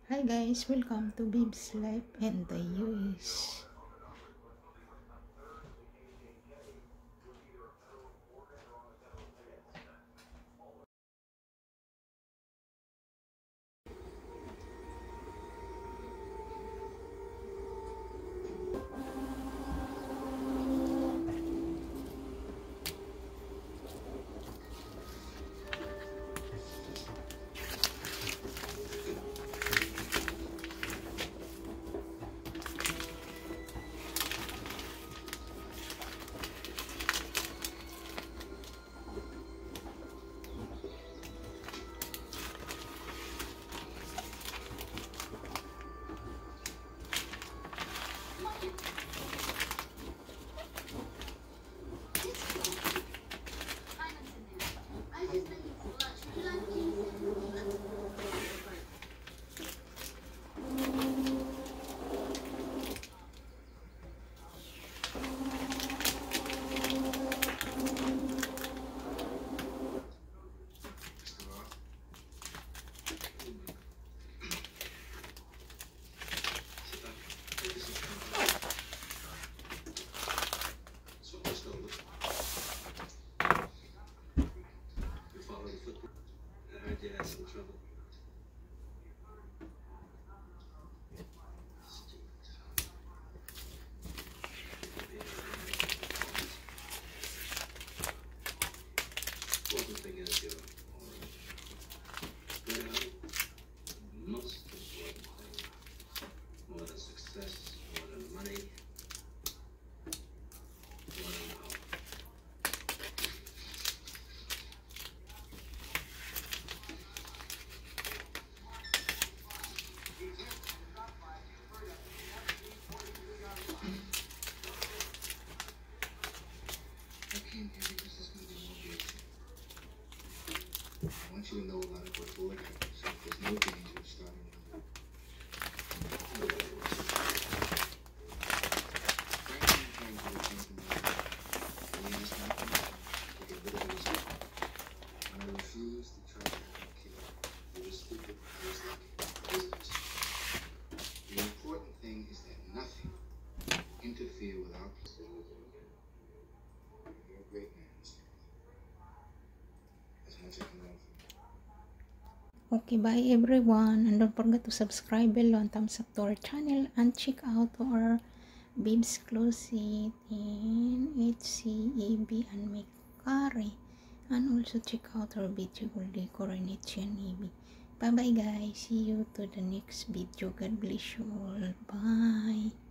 Hi guys, welcome to Bib's Life and the US. I want you to know a lot of what board happens, so there's no danger of starting one. I refuse to try to have a kid. It was stupid, it was like business. The important thing is that nothing interfere with our facility. You're a great man, Mr. As much as I can learn from you. Okay, bye everyone, and don't forget to subscribe below and thumbs up to our channel and check out our Bib's Closet in HCEB and Macari, and also check out our beautiful decor in HNEB. Bye bye guys, see you to the next video. God bless you all. Bye.